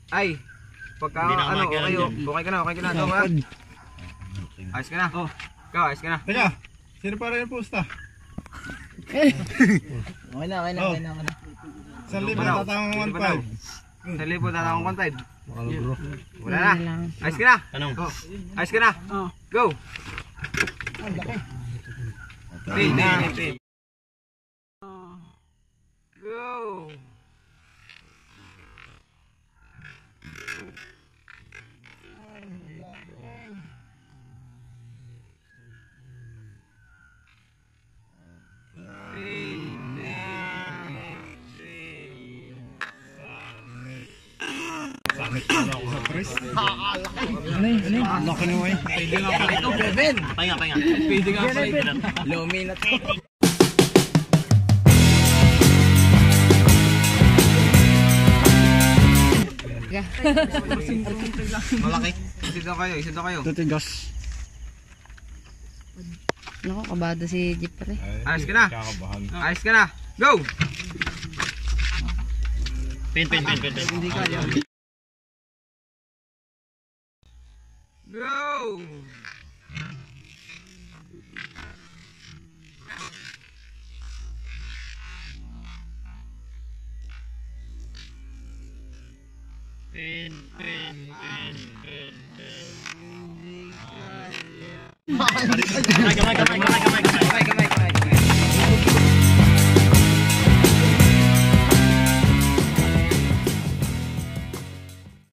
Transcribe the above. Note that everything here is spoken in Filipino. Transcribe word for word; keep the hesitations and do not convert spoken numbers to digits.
Ay, pagka Hindi na ano, kumakain okay, dyan. okay ka na, okay ka na. Go, ha? Ayos ka na. Oh. Go, ayos ka na. Teka, sino para yung pusta? Okay na, okay na, okay na, okay na. Isang libo Panaw. tatang one Panaw. five. Sa libo tatakong one five. Bro. Wala na. Ayos ka na. Tanong. Oh. Ayos ka na. Oh. Go. Ang laki. Pin, pin, pin. Go. Sakit pala ako sa press. Ano yun, ano yun? Laki na eh. Pwede nga pala ito, Kevin. Pahinga, pahinga. Pwede nga pala ito. Lumi na to. Malaki. Isid daw kayo, isid daw kayo. Tutigas. Naku, kabado si Jeep pare. Ayos ka na. Kakabahan. Ayos ka na. Go. Pin, pin, pin, pin, pin. Hindi ka, yan. Go. Pin, pin, pin, pin, pin. Kamay, Kamay, kamay, kamay, kamay.